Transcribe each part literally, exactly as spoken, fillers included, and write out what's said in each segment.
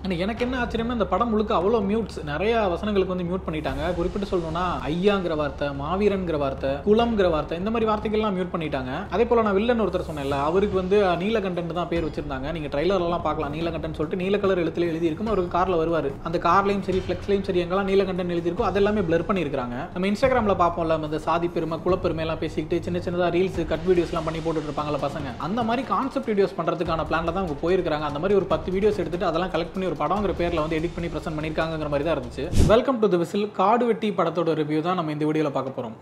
ஆனால் எனக்கு என்ன ஆச்சரியம்னா இந்த படம் முழுக்க அவ்வளோ மியூட்ஸ், நிறைய வசனங்களுக்கு வந்து மியூட் பண்ணிட்டாங்க. குறிப்பிட்டு சொல்லணும்னா ஐயாங்கிற வார்த்தை, மாவீரன்கிற வார்த்தை, குலம்ங்கிற வார்த்தை, இந்த மாதிரி வார்த்தைகள்லாம் மியூட் பண்ணிட்டாங்க. அதே போல நான் வில்லன் ஒருத்தர் சொன்னேன்ல, அவருக்கு வந்து நீலகண்டன் தான் பேர் வச்சிருந்தாங்க. நீங்க ட்ரைலர்லாம் பார்க்கலாம், நீலகண்டன் சொல்லிட்டு நீல கலர் எழுத்துல எழுதி இருக்கும். அவருக்கு கார்ல வருவார், அந்த கார்லையும் சரி ஃபிளெக்ஸ்லையும் சரி எங்கெல்லாம் நீலகண்டன் எழுதிருக்கும் அதெல்லாமே பிளர் பண்ணிருக்காங்க. நம்ம இன்ஸ்டாகிராம்ல பார்ப்போம்ல, இந்த சாதி பெருமை குலப்பெருமை எல்லாம் பேசிக்கிட்டு சின்ன சின்னதா ரீல்ஸ் கட் வீடியோஸ் எல்லாம் பண்ணி போட்டுட்டு இருப்பாங்கல்ல பசங்க, அந்த மாதிரி கான்செப்ட் வீடியோஸ் பண்றதுக்கான பிளான்ல தான் அவங்க போயிருக்காங்க. அந்த மாதிரி ஒரு பத்து வீடியோஸ் எடுத்துட்டு அதெல்லாம் கலெக்ட் பண்ணி ஒரு படம்ங்கிற பேர்ல வந்து எடிட் பண்ணி பிரசன்ட் பண்ணிருக்காங்கிற மாதிரி தான் இருந்துச்சு. Welcome to the whistle. Kaadu Vetti படத்தோட ரிவ்யூ தான் நம்ம இந்த வீடியோல பார்க்க போறோம்.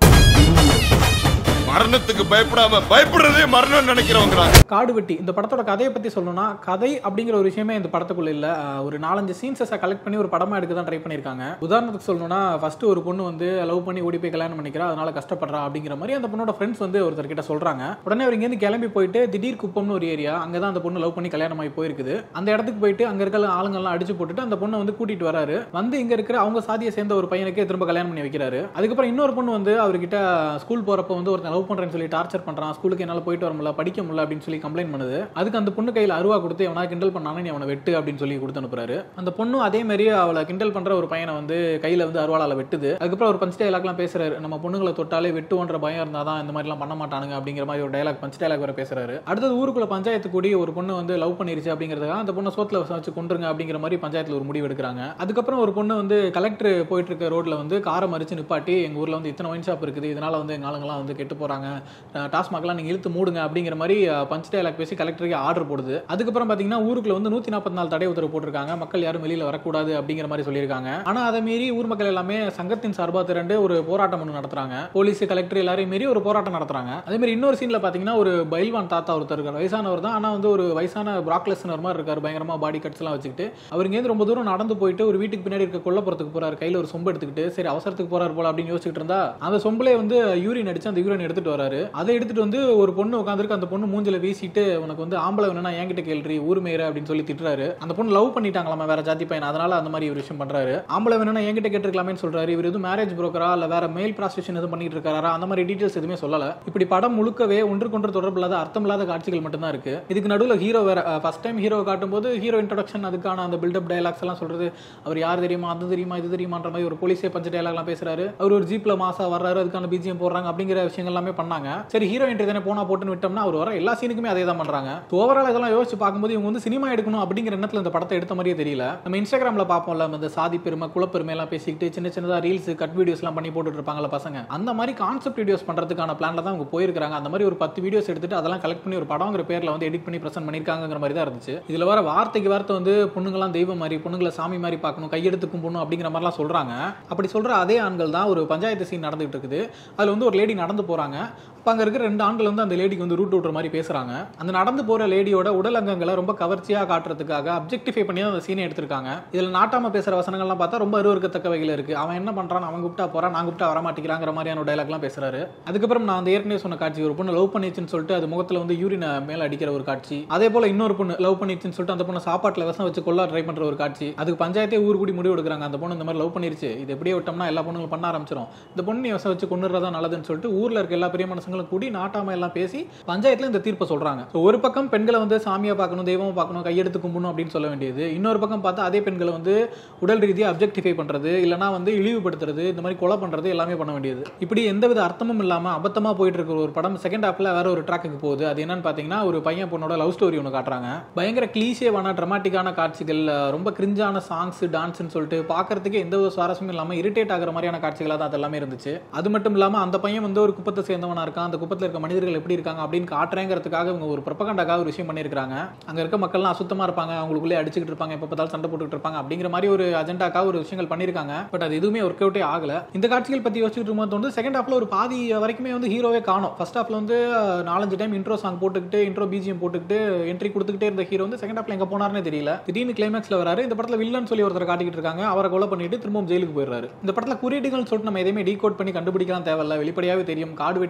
மரணத்துக்கு பயப்படாம பயப்படுறதே மரணம் நினைக்கிறவங்க. காடு வெட்டி இந்த படத்தோட கதையை பத்தி சொல்லணும்னா, கதை அப்படிங்கிற ஒரு விஷயமே இந்த படத்துக்குள்ள இல்ல. ஒரு நாலஞ்சு சீன்ஸை கலெக்ட் பண்ணி ஒரு படமா எடுக்க தான் ட்ரை பண்ணிருக்காங்க. உதாரணத்துக்கு சொல்லணும்னா, ஃபர்ஸ்ட் ஒரு பொண்ணு வந்து லவ் பண்ணி ஓடி போய் கல்யாணம் பண்ணிக்கிறா, அதனால கஷ்டப்படுறா அப்படிங்கிற மாதிரி அந்த பொண்ணோட ஃப்ரெண்ட்ஸ் வந்து ஒருத்தர் கிட்ட சொல்றாங்க. உடனே அவர் இங்கேருந்து கிளம்பி போயிட்டு திடீர் குப்பம்னு ஒரு ஏரியா, அங்கதான் அந்த பொண்ணு லவ் பண்ணி கல்யாணம் ஆகி போயிருக்குது. அந்த இடத்துக்கு போயிட்டு அங்க இருக்க ஆளுங்கெல்லாம் அடிச்சு போட்டுட்டு அந்த பொண்ணை வந்து கூட்டிட்டு வராரு. வந்து இங்க இருக்கிற அவங்க சாதியை சேர்ந்த ஒரு பையனுக்கே திரும்ப கல்யாணம் பண்ணி வைக்கிறாரு. அதுக்கப்புறம் இன்னொரு பொண்ணு வந்து அவர்கிட்ட ஸ்கூல் போறப்ப வந்து ஒருத்தன் லவ் பண்றேன்னு சொல்லி டார்ச்சர் பண்றான், ஸ்கூலுக்கு என்னால போயிட்டு வர முடியல, படிக்க முடியல அப்படின்னு சொல்லி கம்ப்ளைண்ட் பண்ணுது. அதுக்கு அந்த பொண்ணு கையில அருவா கொடுத்து எவனா கிண்டல் பண்ணானே நீ அவனை வெட்டு அப்படின்னு சொல்லி கொடுத்து அனுப்புறாரு. அந்த பொண்ணு அதே மாதிரி அவளை கிண்டல் பண்ற ஒரு பையனை வந்து கையில வந்து அருவாளால வெட்டுது. அதுக்கப்புறம் ஒரு பஞ்ச் டயலாக்லாம் பேசுறாரு, நம்ம பொண்ணுங்களை தொட்டாலே வெட்டுவோன்ற பயம் இருந்தாதான் இந்த மாதிரி எல்லாம் பண்ண மாட்டானுங்க அப்படிங்கிற மாதிரி ஒரு டயலாக் பஞ்ச் டயலாக் வர பேசுறாரு. அடுத்தது ஊருக்குள்ள பஞ்சாயத்து கூடி ஒரு பொண்ணு வந்து லவ் பண்ணிருச்சு அப்படிங்கிறதுக்காக அந்த பொண்ணை சோத்துல வச்சு கொண்டுருங்க அப்படிங்கிற மாதிரி பஞ்சாயத்துல ஒரு முடிவு எடுக்கிறாங்க. அதுக்கப்புறம் ஒரு பொண்ணு வந்து கலெக்டர் போயிட்டு இருக்க ரோட்ல வந்து காரை மறிச்சு நிப்பாட்டி, எங்க ஊர்ல வந்து இத்தனை ஒயின் ஷாப் இருக்குது, இதனால வந்து எங்க ஆளுங்கெல்லாம் வந்து கெட்டு போறாங்க, டாஸ்மாக்லாம் நீங்க இழுத்து மூடுங்க அப்படிங்கிற மாதிரி பஞ்ச் டயலாக் பேசி கலெக்டருக்கு ஆர்டர் போடுது. அதுக்கப்புறம் பாத்தீங்கன்னா ஊருக்குள்ள வந்து நூத்தி நாற்பத்தி நாலு தடை உத்தரவு போட்டிருக்காங்க, மக்கள் யாரும் வெளியில வரக்கூடாது அப்படிங்கிற மாதிரி சொல்லியிருக்காங்க. ஆனா அதை மீறி ஊர் மக்கள் எல்லாமே சங்கத்தின் சார்பா திரண்டு ஒரு போராட்டம் ஒன்று நடத்துறாங்க. போலீஸ் கலெக்டர் எல்லாரையும் மீறி ஒரு போராட்டம் நடத்துறாங்க. அதே மாதிரி இன்னொரு சீன்ல பாத்தீங்கன்னா ஒரு பைல்வான் தாத்தா ஒருத்தர் இருக்காரு, வயசானவர் தான், ஆனா வந்து ஒரு வயசான பிராக்லெஸ்னர் மாதிரி இருக்காரு, பயங்கரமா பாடி கட்ஸ் எல்லாம் வச்சுக்கிட்டு. அவர் இங்க ரொம்ப தூரம் நடந்து போயிட்டு ஒரு வீட்டுக்கு பின்னாடி இருக்க கொல்லப்புறத்துக்கு போறாரு, கையில ஒரு சொம்பு எடுத்துக்கிட்டு. சரி அவசரத்துக்கு போறாரு போல அப்படின்னு யோசிச்சுட்டு இருந்தா அந்த சொம்புலே வந்து யூரின் அடிச்சு அந்த யூரின் எடுத்துட்டு வராரு. அதை எடுத்துட்டு வந்து ஒரு பொண்ணு உட்காந்துருக்கு, அந்த பொண்ணு மூஞ்சில வீசிட்டு உனக்கு வந்து ஆம்பளை வேணும்னா என்கிட்ட கேள்றி ஊர் மேயற அப்படின்னு சொல்லி திட்டுறாரு. அந்த பொண்ணு லவ் பண்ணிட்டாங்களாமா வேற ஜாதி பையன், அதனால அந்த மாதிரி ஒரு விஷயம் பண்றாரு. ஆம்பளை வேணும்னா என்கிட்ட கேட்டிருக்கலாமே சொல்றாரு. இவர் எதுவும் மேரேஜ் புரோக்கரா இல்ல வேற மேல் ப்ராஸ்டியூஷன் எதுவும் பண்ணிட்டு இருக்காரா, அந்த மாதிரி டீடைல்ஸ் எதுவுமே சொல்லல. இப்படி படம் முழுக்கவே ஒன்றுக்கொன்று தொடர்பு இல்லாத அர்த்தம் இல்லாத காட்சிகள் மட்டும் தான் இருக்கு. இதுக்கு நடுவில் ஹீரோ வேற ஃபர்ஸ்ட் டைம் ஹீரோ காட்டும் போது ஹீரோ இன்ட்ரோடக்ஷன், அதுக்கான அந்த பில்டப் டயலாக்ஸ் எல்லாம் சொல்றது, அவர் யார் தெரியுமா, அது தெரியுமா, இது தெரியுமான்ற மாதிரி ஒரு போலீஸே பஞ்ச டயலாக் எல்லாம் பேசுறாரு. அவர் ஒரு ஜீப்ல மாசா வர்றாரு, அதுக்கான பிஜிஎம் போடுறாங்க அப்படிங்கிற விஷயங்கள் எல்லாமே பண்ணாங்க. சரி ஹீரோ என்ட்ரி தானே போனா போட்டுன்னு விட்டோம்னா அவர் வர எல்லா சீனுக்குமே அதே தான் பண்றாங்க. ஓவரால் இதெல்லாம் யோசிச்சு பார்க்கும்போது இவங்க வந்து சினிமா எடுக்கணும் அப்படிங்கிற எண்ணத்துல இந்த படத்தை எடுத்த மாதிரியே தெரியல. நம்ம இன்ஸ்டாகிராம்ல பார்ப்போம்ல, இந்த சாதி பெருமை குலப்பெருமை எல்லாம் பேசிக்கிட்டு சின்ன சின்னதா ரீல்ஸ் கட் வீடியோஸ் எல்லாம் பண்ணி போட்டுட்டு இருப்பாங்கல்ல பசங்க, அந்த மாதிரி கான்செப்ட் வீடியோஸ் பண்றதுக்கான பிளான்ல தான் அவங்க போயிருக்காங்க. அந்த மாதிரி ஒரு பத்து வீடியோஸ் எடுத்துட்டு அதெல்லாம் கலெக்ட் பண்ணி ஒரு படம்ங்கிற பேர்ல வந்து எடிட் பண்ணி பிரசன்ட் பண்ணிருக்காங்கிற மாதிரி தான் இருந்துச்சு. இதுல வர வார்த்தைக்கு வார்த்தை வந்து பொண்ணுங்களாம் தெய்வம் மாதிரி, பொண்ணுங்களை சாமி மாதிரி பார்க்கணும், கையெடுத்து கும்பிடணும் அப்படிங்கிற மாதிரிலாம் சொல்றாங்க. அப்படி சொல்ற அதே ஆண்கள் தான் ஒரு பஞ்சாயத்து சீன் நடந்துட்டு இருக்குது. அதுல வந்து ஒரு லேடி நடந்து போறாங்க. அங்க இருக்கிற ரெண்டு ஆண்கள் வந்து அந்த லேடிக்கு வந்து ரூட் விடுற மாதிரி பேசுறாங்க. அந்த நடந்து போற லேடியோட உடல் அங்கங்களை ரொம்ப கவர்ச்சியா காட்டுறதுக்காக அப்ஜெக்டிஃபை பண்ணி அந்த சீனை எடுத்திருக்காங்க. இதுல நாட்டாம பேசுற வசனங்கள்லாம் பார்த்தா ரொம்ப அருவருக்கத்தக்க வகையில இருக்கு. அவன் என்ன பண்றான், அவன் கூப்பிட்டா போறான், நான் கூப்பிட்டா வரமாட்டேங்கிறாங்கிற மாதிரியான டயலாக் எல்லாம் பேசுறாரு. அதுக்கப்புறம் நான் அந்த ஏற்கனவே சொன்ன காட்சி, ஒரு பொண்ணு லவ் பண்ணிச்சுன்னு சொல்லிட்டு அது முகத்துல வந்து யூரின் மேல அடிக்கிற ஒரு காட்சி. அதே போல இன்னொரு பொண்ணு லவ் பண்ணிச்சுன்னு சொல்லிட்டு அந்த பொண்ணு சாப்பாட்டுல விஷம் வச்சு கொல்ல ட்ரை பண்ற ஒரு காட்சி. அதுக்கு பஞ்சாயத்தே ஊர் கூடி முடிவு எடுக்கிறாங்க, அந்த பொண்ணு இந்த மாதிரி லவ் பண்ணிருச்சு, இது எப்படியே விட்டோம்னா எல்லா பொண்ணுங்களும் பண்ண ஆரம்பிச்சிடும், இந்த பொண்ணு விஷம் வச்சு கொண்டுறதா நல்லதுன்னு சொல்லிட்டு ஊர்ல இருக்க எல்லா பெரிய மனுஷங்களும் கூடி நாட்டாம எல்லாம் பேசி பஞ்சாயத்துல இந்த தீர்ப்பை சொல்றாங்க. ஒரு பக்கம் பெண்களை வந்து சாமியா பார்க்கணும், தெய்வமா பார்க்கணும், கையெடுத்து கும்பிடணும் அப்படின்னு சொல்ல வேண்டியது, இன்னொரு பக்கம் பார்த்தா அதே பெண்களை வந்து உடல் ரீதியாக அப்ஜெக்டிஃபை பண்றது, இல்லனா வந்து இழிவுபடுத்துறது, இந்த மாதிரி கொலை பண்றது எல்லாமே பண்ண வேண்டியது. இப்படி எந்தவித அர்த்தமும் இல்லாம அபத்தமா போயிட்டு இருக்கிற ஒரு படம் செகண்ட் ஹாஃப்ல வேற ஒரு ட்ராக்குக்கு போகுது. அது என்னன்னு பாத்தீங்கன்னா ஒரு பையன் பொண்ணோட லவ் ஸ்டோரி ஒன்று காட்டுறாங்க. பயங்கர கிளீஷேவான டிராமாட்டிக்கான காட்சிகள், ரொம்ப கிரிஞ்சான சாங்ஸ், டான்ஸ்னு சொல்லிட்டு பாக்குறதுக்கு எந்த ஒரு சுவாரஸ்யமும் இல்லாம இரிட்டேட் ஆகிற மாதிரியான காட்சிகளா தான் அதெல்லாமே இருந்துச்சு. அது மட்டும் இல்லாம அந்த பையன் வந்து ஒரு குப்பத்தை சேர்ந்தவனா இருக்கான், அந்த குப்பத்தில் இருக்க மனிதர்கள் எப்படி இருக்காங்க அப்படின்னு காட்டுறேங்கிறதுக்காக இவங்க ஒரு ப்ரொபகண்டாக்காக ஒரு விஷயம் பண்ணியிருக்காங்க. அங்க இருக்க மக்கள்லாம் அசுத்தமா இருப்பாங்க, அவங்களுக்குள்ளே அடிச்சுக்கிட்டு இருப்பாங்க, எப்ப பார்த்தாலும் சண்டை போட்டுட்டு இருப்பாங்க அப்படிங்கிற மாதிரி ஒரு அஜெண்டாக்காக ஒரு விஷயங்கள் பண்ணியிருக்காங்க. பட் அது எதுவுமே ஒர்க் அவுட்டே ஆகல. இந்த காட்சிகள் பத்தி யோசிச்சுட்டு இருக்கும்போது வந்து செகண்ட் ஹாஃப்ல ஒரு பாதி வரைக்குமே வந்து ஹீரோவே காணோம். ஃபர்ஸ்ட் ஹாஃப்ல வந்து நாலஞ்சு டைம் இன்ட்ரோ சாங் போட்டுக்கிட்டு இன்ட்ரோ பிஜிஎம் போட்டுக்கிட்டு என்ட்ரி கொடுத்துக்கிட்டே இருந்த ஹீரோ வந்து செகண்ட் ஹாஃப்ல எங்க போனாருன்னு தெரியல. திடீர்னு கிளைமேக்ஸ்ல வராரு. இந்த படத்துல வில்லன் சொல்லி ஒருத்தர் காட்டிக்கிட்டு இருக்காங்க, அவரை கொலை பண்ணிட்டு திரும்பவும் ஜெயிலுக்கு போயிடுறாரு. இந்த படத்துல குறியீடுகள் சொல்லிட்டு நம்ம எதையுமே டீகோட் பண்ணி கண்டுபிடிக்கலாம் தேவையில்ல, வெளிப்படையாவே தெரியும். காடு வெட்டி அப்படிங்கிற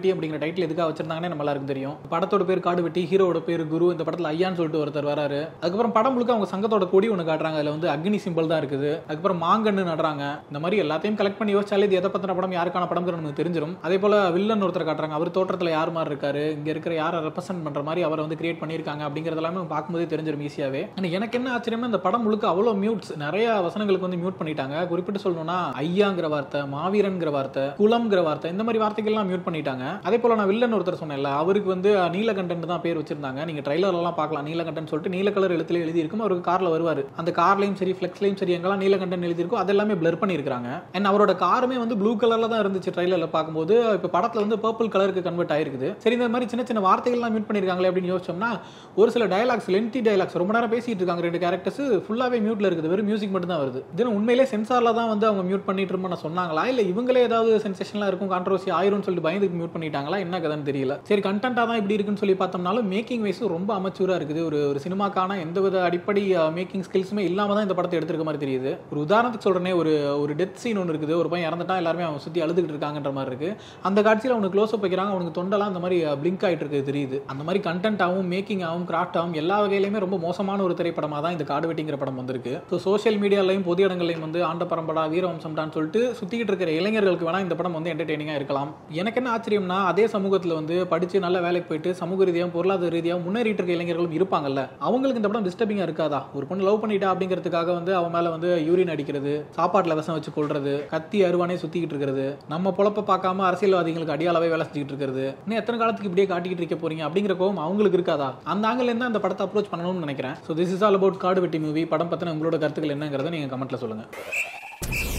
டைட்டில் எதுக்காக வச்சிருந்தாங்கன்னு நம்ம எல்லாருக்கும் தெரியும். படத்தோட பேர் காடு வெட்டி, ஹீரோட பேர் குரு. இந்த படத்துல ஐயான்னு சொல்லிட்டு ஒருத்தர் வராரு. அதுக்கப்புறம் படம் முழுக்க அவங்க சங்கத்தோட கொடி ஒன்று காட்டுறாங்க. அதுல வந்து அக்னி சிம்பிள் தான் இருக்குது. அதுக்கப்புறம் மாங்கன்னு நடுறாங்க. இந்த மாதிரி எல்லாத்தையும் கலெக்ட் பண்ணி யோசிச்சாலே இது எதை பத்தின படம், யாருக்கான படம் நமக்கு தெரிஞ்சிடும். அதே போல வில்லன் ஒருத்தர் காட்டுறாங்க. அவர் தோற்றத்துல யார் மாதிரி இருக்காரு, இங்க இருக்கிற யாரை ரெப்ரசென்ட் பண்ற மாதிரி அவரை வந்து கிரியேட் பண்ணிருக்காங்க அப்படிங்கறதெல்லாம் நம்ம பார்க்கும்போதே தெரிஞ்சிடும் ஈஸியாவே. எனக்கு என்ன ஆச்சரியம்னா இந்த படம் முழுக்க அவ்வளவு மியூட்ஸ், நிறைய வசனங்களுக்கு வந்து மியூட் பண்ணிட்டாங்க. குறிப்பிட்டு சொல்லணும்னா ஐயாங்கிற வார்த்தை, மாவீரன்கிற வார்த்தை, குலம்ங்கிற வார்த்தை, இந்த மாதிரி வார்த்தைகள்லாம் மியூட் பண்ணிட்டாங்க. அதே போல நான் வில்லன் ஒருத்தர் சொன்னேன்ல, அவருக்கு வந்து நீலகண்டன் தான் பேர் வச்சிருந்தாங்க. நீங்க ட்ரைலர் எல்லாம் பார்க்கலாம். நீலகண்டன் சொல்லிட்டு நீல கலர் எழுத்துல எழுதி இருக்கும். அவருக்கு கார்ல வருவாரு. அந்த கார்லயும் சரி ஃபிளெக்ஸ்லயும் சரி எங்கெல்லாம் நீலகண்டன் எழுதி இருக்கும் அதெல்லாமே பிளர் பண்ணிருக்காங்க. அண்ட் அவரோட காருமே வந்து ப்ளூ கலர்ல தான் இருந்துச்சு ட்ரைலர்ல பார்க்கும்போது. இப்ப படத்துல வந்து பர்பிள் கலருக்கு கன்வெர்ட் ஆயிருக்குது. சரி, இந்த மாதிரி சின்ன சின்ன வார்த்தைகள்லாம் மியூட் பண்ணிருக்காங்களே அப்படின்னு யோசிச்சோம்னா, ஒரு சில டயலாக்ஸ், லென்த்தி டயலாக்ஸ், ரொம்ப நேரம் பேசிட்டு இருக்காங்க. ரெண்டு கேரக்டர்ஸ் ஃபுல்லாவே மியூட்ல இருக்குது. வெறும் மியூசிக் மட்டும் தான் வருது. இது உண்மையிலே சென்சார்ல தான் வந்து அவங்க மியூட் பண்ணிட்டு இருப்போம்னு சொன்னாங்களா, இல்ல இவங்களே ஏதாவது சென்சேஷன்லாம் இருக்கும், கான்ட்ரோவர்சி ஆயிரும்னு சொல்லிட்டு பயந்துக்கு மியூட் பண்ணிட்டாங்களா, என்ன கதைன்னு தெரியல. சரி, கண்டென்ட்டா தான் இப்படி இருக்குன்னு சொல்லி பார்த்தோம்னாலும் மேக்கிங் வைஸ் ரொம்ப அமச்சூரா இருக்குது. ஒரு ஒரு சினிமாக்கான எந்தவித அடிப்படை மேக்கிங் ஸ்கில்ஸுமே இல்லாம தான் இந்த படத்தை எடுத்துருக்க மாதிரி தெரியுது. ஒரு உதாரணத்துக்கு சொல்றேனே, ஒரு ஒரு டெத் சீன் ஒன்று இருக்குது. ஒரு பையன் இறந்துட்டா எல்லாருமே அவன் சுத்தி அழுதுகிட்டு இருக்காங்கன்ற மாதிரி இருக்கு. அந்த காட்சியில் அவனுக்கு க்ளோஸ் அப் வைக்கிறாங்க. அவனுக்கு தொண்டெல்லாம் அந்த மாதிரி பிளிங்க் ஆயிட்டு இருக்கு தெரியுது. அந்த மாதிரி கண்டென்ட்டாகவும் மேக்கிங்காகவும் கிராஃப்டாகவும் எல்லா வகையிலுமே ரொம்ப மோசமான ஒரு திரைப்படமாக தான் இந்த காடு வெட்டிங்கிற படம் வந்திருக்கு. ஸோ சோஷியல் மீடியாலையும் பொது இடங்களையும் வந்து ஆண்ட பரம்பரா, வீரவம்சம்டான்னு சொல்லிட்டு சுத்திக்கிட்டு இருக்கிற இளைஞர்களுக்கு வேணா இந்த படம் வந்து என்டர்டெய்னிங்கா இருக்கலாம். எனக்கு என்ன ஆச்சரியம்னா, அதே சமூகத்தில் வந்து படிச்சு நல்ல வேலைக்கு போயிட்டு சமூக ரீதியாகவும் பொருளாதார ரீதியாகவும் முன்னேறிட்டு இருக்க இளைஞர்களும் இருப்பாங்கல்ல, அவங்களுக்கு இந்த படம் டிஸ்டர்பிங்கா இருக்காதா? ஒரு பொண்ணு லவ் பண்ணிட்டா அப்படிங்கிறதுக்காக வந்து அவன் மேல வந்து யூரின் அடிக்கிறது, சாப்பாட்டுல விஷம் வச்சு கொள்றது, கத்தி அருவானே சுத்திக்கிட்டு இருக்கிறது, நம்ம பொழப்ப பார்க்காம அரசியல்வாதிகளுக்கு அடியாளவே வேலை செஞ்சுட்டு இருக்கிறது, இன்னும் எத்தனை காலத்துக்கு இப்படியே காட்டிக்கிட்டு இருக்க போறீங்க அப்படிங்கிற கோவம் அவங்களுக்கு இருக்காதா? அந்த ஆங்கிள் இருந்தா அந்த படத்தை அப்ரோச் பண்ணணும்னு நினைக்கிறேன். So this is all about Kaadu Vetti movie. படம் பத்தின உங்களோட கருத்துக்கள் என்னங்கிறத நீங்க கமெண்ட்ல சொல்லுங்க.